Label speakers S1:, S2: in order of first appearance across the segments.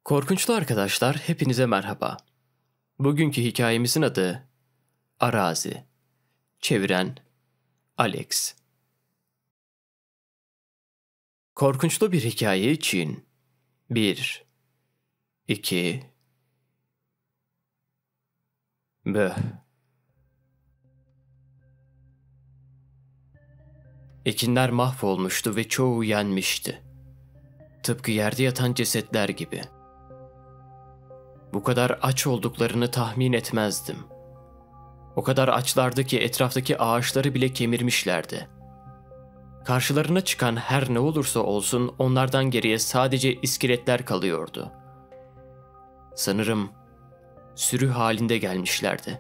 S1: Korkunçlu arkadaşlar, hepinize merhaba. Bugünkü hikayemizin adı Arazi. Çeviren Alex. Korkunçlu bir hikaye için 1, 2, böh. Ekinler mahvolmuştu ve çoğu yenmişti. Tıpkı yerde yatan cesetler gibi. Bu kadar aç olduklarını tahmin etmezdim. O kadar açlardı ki etraftaki ağaçları bile kemirmişlerdi. Karşılarına çıkan her ne olursa olsun onlardan geriye sadece iskeletler kalıyordu. Sanırım sürü halinde gelmişlerdi.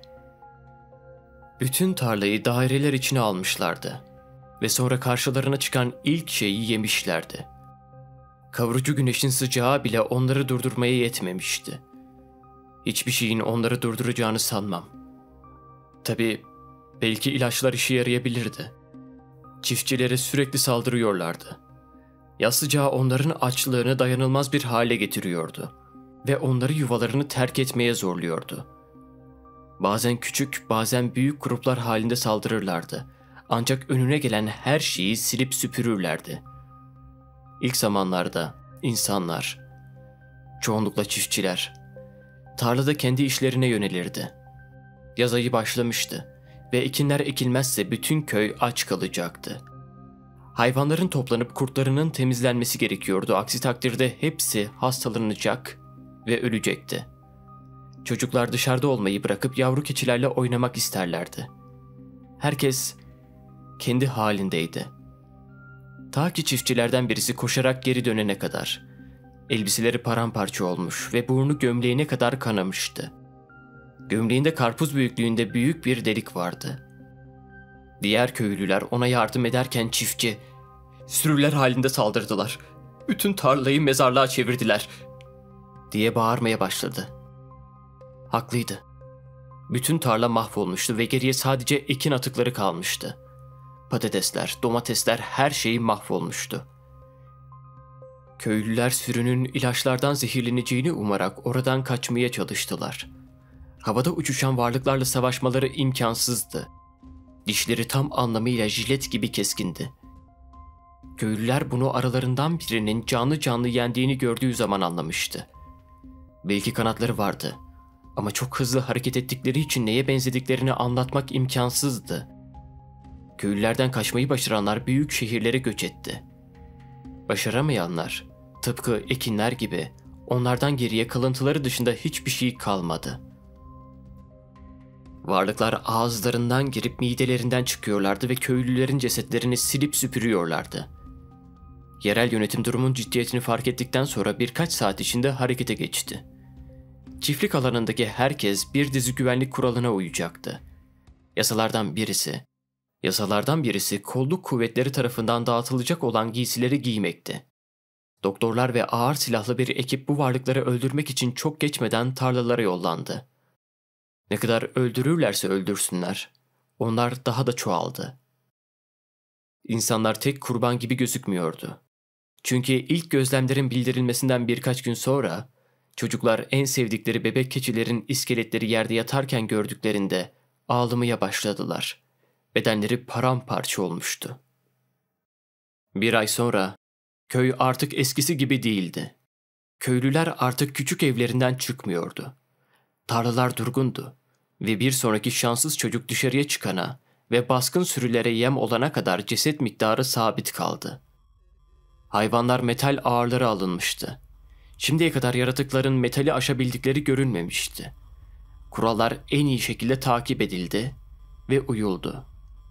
S1: Bütün tarlayı daireler içine almışlardı ve sonra karşılarına çıkan ilk şeyi yemişlerdi. Kavurucu güneşin sıcağı bile onları durdurmaya yetmemişti. Hiçbir şeyin onları durduracağını sanmam. Tabii belki ilaçlar işe yarayabilirdi. Çiftçilere sürekli saldırıyorlardı. Yaz sıcağı onların açlığını dayanılmaz bir hale getiriyordu ve onları yuvalarını terk etmeye zorluyordu. Bazen küçük, bazen büyük gruplar halinde saldırırlardı. Ancak önüne gelen her şeyi silip süpürürlerdi. İlk zamanlarda insanlar, çoğunlukla çiftçiler, tarlada kendi işlerine yönelirdi. Yaz ayı başlamıştı ve ekinler ekilmezse bütün köy aç kalacaktı. Hayvanların toplanıp kurtlarının temizlenmesi gerekiyordu. Aksi takdirde hepsi hastalanacak ve ölecekti. Çocuklar dışarıda olmayı bırakıp yavru keçilerle oynamak isterlerdi. Herkes kendi halindeydi. Ta ki çiftçilerden birisi koşarak geri dönene kadar. Elbiseleri paramparça olmuş ve burnu gömleğine kadar kanamıştı. Gömleğinde karpuz büyüklüğünde büyük bir delik vardı. Diğer köylüler ona yardım ederken çiftçi, "Sürüler halinde saldırdılar. Bütün tarlayı mezarlığa çevirdiler," diye bağırmaya başladı. Haklıydı. Bütün tarla mahvolmuştu ve geriye sadece ekin atıkları kalmıştı. Patatesler, domatesler, her şey mahvolmuştu. Köylüler sürünün ilaçlardan zehirleneceğini umarak oradan kaçmaya çalıştılar. Havada uçuşan varlıklarla savaşmaları imkansızdı. Dişleri tam anlamıyla jilet gibi keskindi. Köylüler bunu aralarından birinin canlı canlı yendiğini gördüğü zaman anlamıştı. Belki kanatları vardı ama çok hızlı hareket ettikleri için neye benzediklerini anlatmak imkansızdı. Köylülerden kaçmayı başaranlar büyük şehirlere göç etti. Başaramayanlar, tıpkı ekinler gibi, onlardan geriye kalıntıları dışında hiçbir şey kalmadı. Varlıklar ağızlarından girip midelerinden çıkıyorlardı ve köylülerin cesetlerini silip süpürüyorlardı. Yerel yönetim durumun ciddiyetini fark ettikten sonra birkaç saat içinde harekete geçti. Çiftlik alanındaki herkes bir dizi güvenlik kuralına uyacaktı. Yasalardan birisi kolluk kuvvetleri tarafından dağıtılacak olan giysileri giymekti. Doktorlar ve ağır silahlı bir ekip bu varlıkları öldürmek için çok geçmeden tarlalara yollandı. Ne kadar öldürürlerse öldürsünler, onlar daha da çoğaldı. İnsanlar tek kurban gibi gözükmüyordu. Çünkü ilk gözlemlerin bildirilmesinden birkaç gün sonra, çocuklar en sevdikleri bebek keçilerin iskeletleri yerde yatarken gördüklerinde ağlamaya başladılar. Bedenleri paramparça olmuştu. Bir ay sonra, köy artık eskisi gibi değildi. Köylüler artık küçük evlerinden çıkmıyordu. Tarlalar durgundu ve bir sonraki şanssız çocuk dışarıya çıkana ve baskın sürülere yem olana kadar ceset miktarı sabit kaldı. Hayvanlar metal ağırları alınmıştı. Şimdiye kadar yaratıkların metali aşabildikleri görünmemişti. Kurallar en iyi şekilde takip edildi ve uyuldu.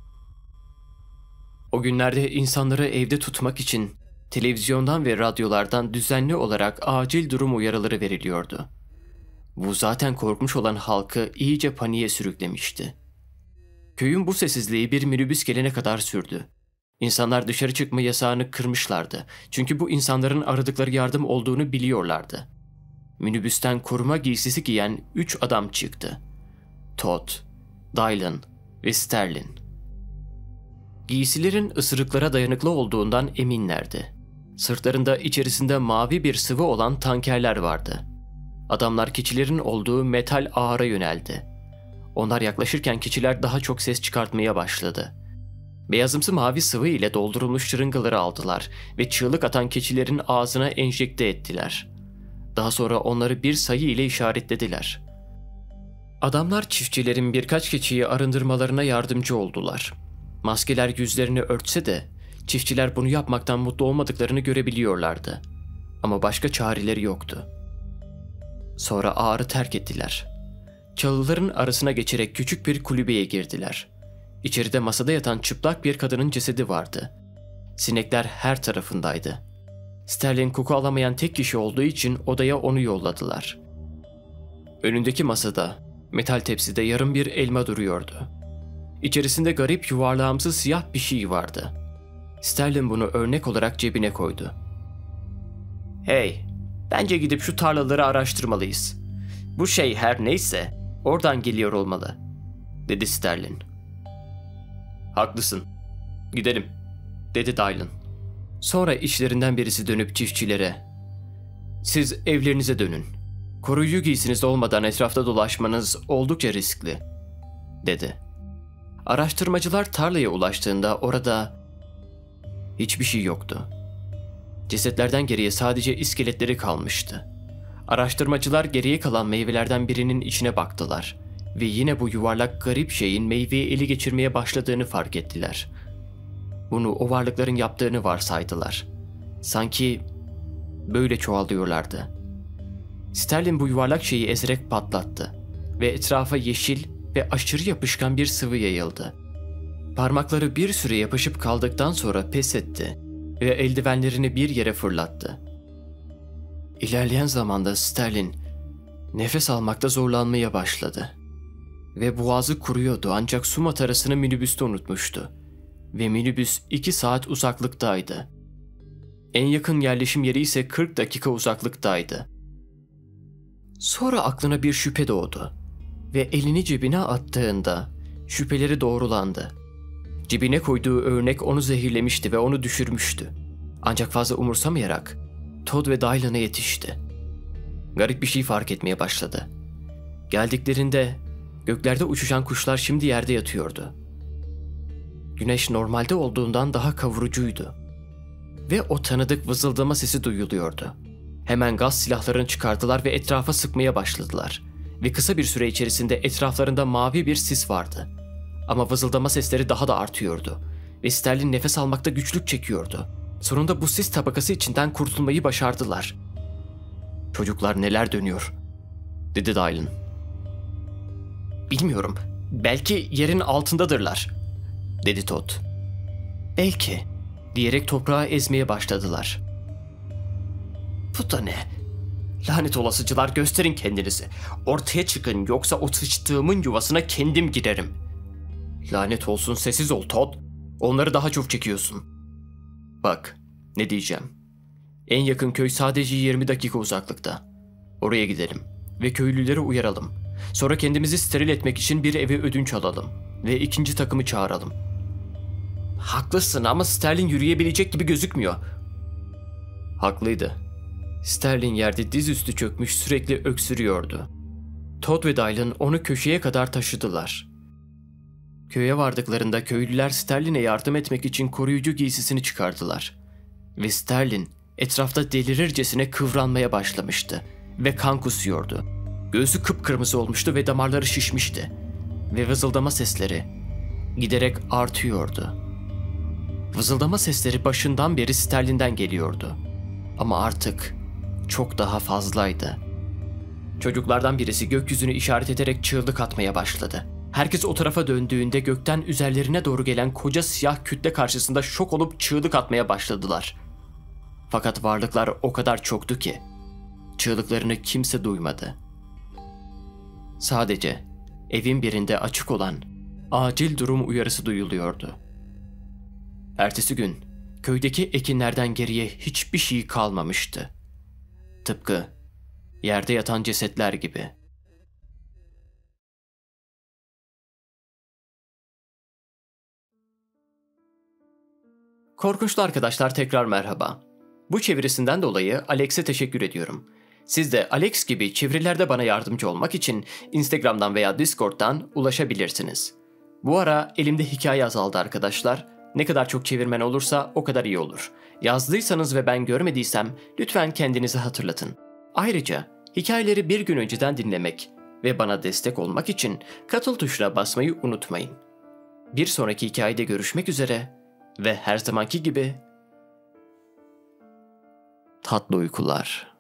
S1: O günlerde insanları evde tutmak için televizyondan ve radyolardan düzenli olarak acil durum uyarıları veriliyordu. Bu zaten korkmuş olan halkı iyice paniğe sürüklemişti. Köyün bu sessizliği bir minibüs gelene kadar sürdü. İnsanlar dışarı çıkma yasağını kırmışlardı. Çünkü bu insanların aradıkları yardım olduğunu biliyorlardı. Minibüsten koruma giysisi giyen 3 adam çıktı. Todd, Dylan ve Sterling. Giysilerin ısırıklara dayanıklı olduğundan eminlerdi. Sırtlarında içerisinde mavi bir sıvı olan tankerler vardı. Adamlar keçilerin olduğu metal ağara yöneldi. Onlar yaklaşırken keçiler daha çok ses çıkartmaya başladı. Beyazımsı mavi sıvı ile doldurulmuş şırıngaları aldılar ve çığlık atan keçilerin ağzına enjekte ettiler. Daha sonra onları bir sayı ile işaretlediler. Adamlar çiftçilerin birkaç keçiyi arındırmalarına yardımcı oldular. Maskeler yüzlerini örtse de çiftçiler bunu yapmaktan mutlu olmadıklarını görebiliyorlardı. Ama başka çareleri yoktu. Sonra ağarı terk ettiler. Çalıların arasına geçerek küçük bir kulübeye girdiler. İçeride masada yatan çıplak bir kadının cesedi vardı. Sinekler her tarafındaydı. Sterling koku alamayan tek kişi olduğu için odaya onu yolladılar. Önündeki masada, metal tepside yarım bir elma duruyordu. İçerisinde garip yuvarlağımsı siyah bir şey vardı. Sterling bunu örnek olarak cebine koydu. "Hey, bence gidip şu tarlaları araştırmalıyız. Bu şey her neyse oradan geliyor olmalı," dedi Sterling. "Haklısın. Gidelim," dedi Dylan. Sonra işlerinden birisi dönüp çiftçilere, "Siz evlerinize dönün. Koruyucu giysiniz olmadan etrafta dolaşmanız oldukça riskli," dedi. Araştırmacılar tarlaya ulaştığında orada hiçbir şey yoktu. Cesetlerden geriye sadece iskeletleri kalmıştı. Araştırmacılar geriye kalan meyvelerden birinin içine baktılar ve yine bu yuvarlak garip şeyin meyveyi ele geçirmeye başladığını fark ettiler. Bunu o varlıkların yaptığını varsaydılar. Sanki böyle çoğalıyorlardı. Sterling bu yuvarlak şeyi ezerek patlattı ve etrafa yeşil ve aşırı yapışkan bir sıvı yayıldı. Parmakları bir süre yapışıp kaldıktan sonra pes etti ve eldivenlerini bir yere fırlattı. İlerleyen zamanda Sterling nefes almakta zorlanmaya başladı. Ve boğazı kuruyordu ancak su matarasını minibüste unutmuştu. Ve minibüs 2 saat uzaklıktaydı. En yakın yerleşim yeri ise 40 dakika uzaklıktaydı. Sonra aklına bir şüphe doğdu. Ve elini cebine attığında şüpheleri doğrulandı. Cebine koyduğu örnek onu zehirlemişti ve onu düşürmüştü. Ancak fazla umursamayarak Todd ve Dylan'a yetişti. Garip bir şey fark etmeye başladı. Geldiklerinde göklerde uçuşan kuşlar şimdi yerde yatıyordu. Güneş normalde olduğundan daha kavurucuydu. Ve o tanıdık vızıldama sesi duyuluyordu. Hemen gaz silahlarını çıkardılar ve etrafa sıkmaya başladılar. Ve kısa bir süre içerisinde etraflarında mavi bir sis vardı. Ama vızıldama sesleri daha da artıyordu. Ve Sterling nefes almakta güçlük çekiyordu. Sonunda bu sis tabakası içinden kurtulmayı başardılar. "Çocuklar, neler dönüyor?" dedi Dylan. "Bilmiyorum. Belki yerin altındadırlar," dedi Todd. "Belki," diyerek toprağı ezmeye başladılar. "Bu da ne? Lanet olasıcılar, gösterin kendinizi. Ortaya çıkın yoksa o sıçtığımın yuvasına kendim girerim." "Lanet olsun, sessiz ol Todd. Onları daha çok çekiyorsun." "Bak, ne diyeceğim. En yakın köy sadece 20 dakika uzaklıkta. Oraya gidelim ve köylüleri uyaralım. Sonra kendimizi steril etmek için bir eve ödünç alalım ve ikinci takımı çağıralım." "Haklısın ama Sterling yürüyebilecek gibi gözükmüyor." Haklıydı. Sterling yerde dizüstü çökmüş sürekli öksürüyordu. Todd ve Dylan onu köşeye kadar taşıdılar. Köye vardıklarında köylüler Sterling'e yardım etmek için koruyucu giysisini çıkardılar. Ve Sterling etrafta delirircesine kıvranmaya başlamıştı ve kan kusuyordu. Göğsü kıpkırmızı olmuştu ve damarları şişmişti. Ve vızıldama sesleri giderek artıyordu. Vızıldama sesleri başından beri Sterling'den geliyordu. Ama artık çok daha fazlaydı. Çocuklardan birisi gökyüzünü işaret ederek çığlık atmaya başladı. Herkes o tarafa döndüğünde gökten üzerlerine doğru gelen koca siyah kütle karşısında şok olup çığlık atmaya başladılar. Fakat varlıklar o kadar çoktu ki çığlıklarını kimse duymadı. Sadece evin birinde açık olan acil durum uyarısı duyuluyordu. Ertesi gün köydeki ekinlerden geriye hiçbir şey kalmamıştı. Tıpkı yerde yatan cesetler gibi. Korkunçlu arkadaşlar, tekrar merhaba. Bu çevirisinden dolayı Alex'e teşekkür ediyorum. Siz de Alex gibi çevirilerde bana yardımcı olmak için Instagram'dan veya Discord'dan ulaşabilirsiniz. Bu ara elimde hikaye azaldı arkadaşlar. Ne kadar çok çevirmen olursa o kadar iyi olur. Yazdıysanız ve ben görmediysem lütfen kendinizi hatırlatın. Ayrıca hikayeleri bir gün önceden dinlemek ve bana destek olmak için katıl tuşuna basmayı unutmayın. Bir sonraki hikayede görüşmek üzere ve her zamanki gibi tatlı uykular.